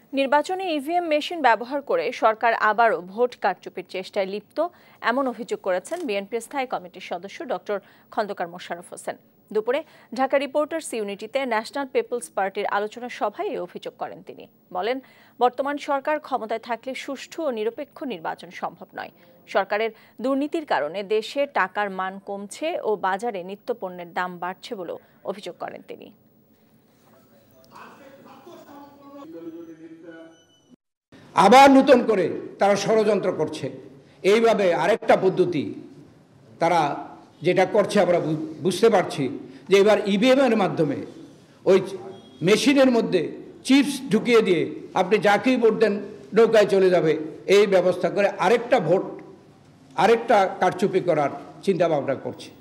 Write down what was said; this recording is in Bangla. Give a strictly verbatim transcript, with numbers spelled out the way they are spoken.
নির্বাচনে ইভিএম মেশিন ব্যবহার করে সরকার আবারও ভোট কারচুপির চেষ্টায় লিপ্ত এমন অভিযোগ করেছেন বিএনপির স্থায়ী কমিটির সদস্য ডক্টর খন্দকার মোশাররফ হোসেন। দুপুরে ঢাকা রিপোর্টার্স ইউনিটিতে ন্যাশনাল পিপলস পার্টির আলোচনা সভায় এই অভিযোগ করেন তিনি। বলেন, বর্তমান সরকার ক্ষমতায় থাকলে সুষ্ঠু ও নিরপেক্ষ নির্বাচন সম্ভব নয়। সরকারের দুর্নীতির কারণে দেশে টাকার মান কমছে ও বাজারে নিত্যপণ্যের দাম বাড়ছে বলেও অভিযোগ করেন তিনি। আবার নতুন করে তারা ষড়যন্ত্র করছে। এইভাবে আরেকটা পদ্ধতি তারা যেটা করছে আমরা বুঝতে পারছি যে এবার ইভিএমের মাধ্যমে ওই মেশিনের মধ্যে চিপস ঢুকিয়ে দিয়ে আপনি যাকেই ভোট দেন নৌকায় চলে যাবে, এই ব্যবস্থা করে আরেকটা ভোট আরেকটা কারচুপি করার চিন্তা ভাবনা করছে।